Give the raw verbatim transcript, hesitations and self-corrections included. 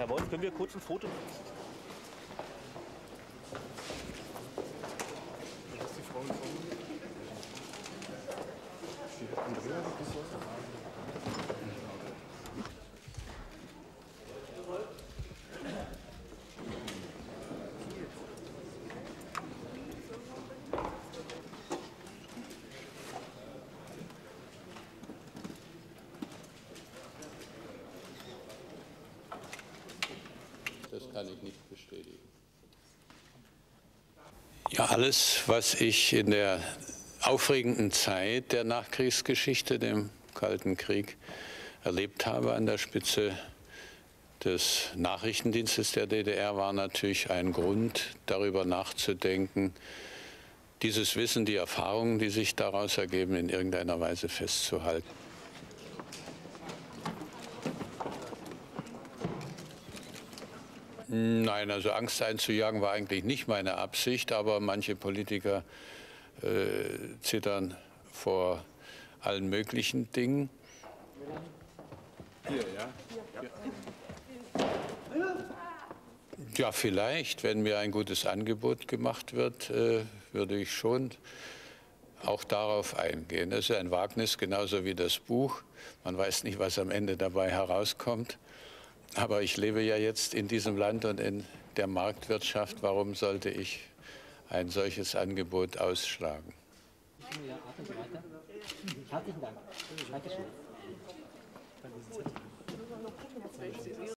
Herr Wolf, können wir kurz ein Foto? Das kann ich nicht bestätigen. Ja, alles, was ich in der aufregenden Zeit der Nachkriegsgeschichte, dem Kalten Krieg, erlebt habe an der Spitze des Nachrichtendienstes der D D R, war natürlich ein Grund, darüber nachzudenken, dieses Wissen, die Erfahrungen, die sich daraus ergeben, in irgendeiner Weise festzuhalten. Nein, also Angst einzujagen war eigentlich nicht meine Absicht, aber manche Politiker äh, zittern vor allen möglichen Dingen. Hier, ja? Ja. Ja, vielleicht, wenn mir ein gutes Angebot gemacht wird, äh, würde ich schon auch darauf eingehen. Das ist ein Wagnis, genauso wie das Buch. Man weiß nicht, was am Ende dabei herauskommt. Aber ich lebe ja jetzt in diesem Land und in der Marktwirtschaft. Warum sollte ich ein solches Angebot ausschlagen? Herzlichen Dank. Dankeschön.